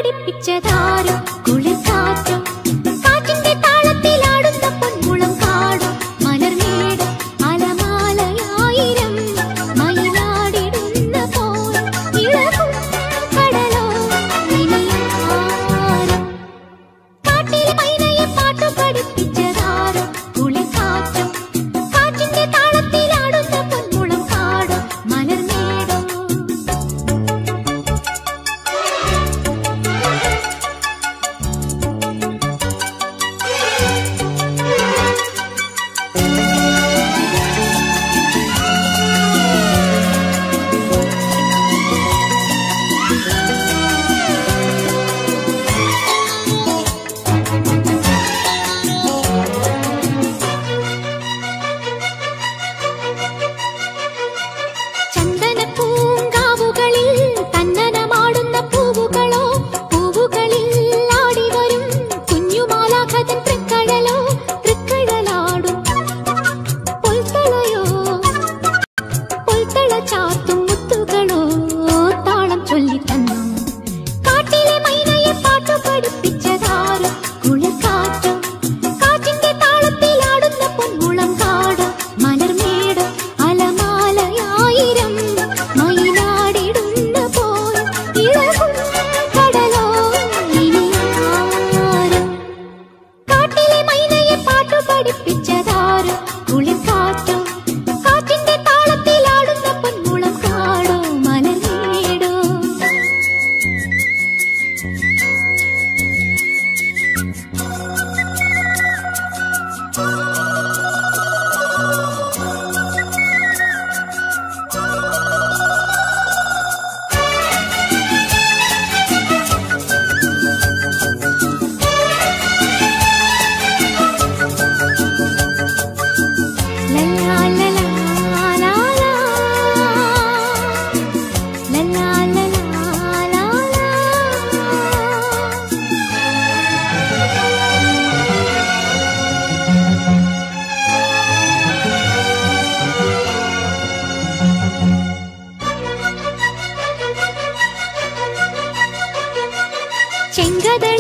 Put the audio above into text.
പഠിപ്പിച്ചതാരോ കുളിർക്കാറ്റോ കാറ്റിന്റെ താളത്തിലാടുന്ന പൊന്മുളം കാടോ മലർമേട് അലമാലയായിരം മയിലാടിടുന്ന പോൽ ഇളകും കടലോ ഇനിയാരോ കാട്ടിലെ മൈനയെ പാട്ടു പഠിപ്പിച്ചതാരോ കുളിർക്കാറ്റോ കാറ്റിന്റെ താളത്തിലാടുന്ന പൊന്മുളം കാടോ മലർമേടോ ചന്ദനപ്പൂങ്കാവുകളിൽ തന്നനമാടുന്ന പൂവുകളോ പൂവുകളിൽ ആടിവരും കുഞ്ഞുമാലാഖതൻ തൃക്കടലോ തൃക്കടലാടും പൊൽത്തളയോ പൊൽത്തള ചാത്തും മുത്തുകളോ താളം ചൊല്ലിത്തന്നു കാട്ടിലെ മൈനയെ പാട്ടു പഠിപ്പിച്ചതാരോ കുളിർക്കാറ്റോ കാറ്റിന്റെ താളത്തിലാടുന്ന പൊന്മുളം കാടോ മലർമേടോ അലമാലയായിരം മയിലാടിടുന്ന പോൽ ഇളകും കടലോ ഇനിയാരോ കാട്ടിലെ മൈനയെ പാട്ടു പഠിപ്പിച്ചതാരോ കുളിർക്കാറ്റോ കാറ്റിന്റെ താളത്തിലാടുന്ന പൊന്മുളം കാടോ മലർമേടോ ലലാ ലലാ ലാലാ ലലാ ലലാ ലാലാ ചെങ്കതളിൽ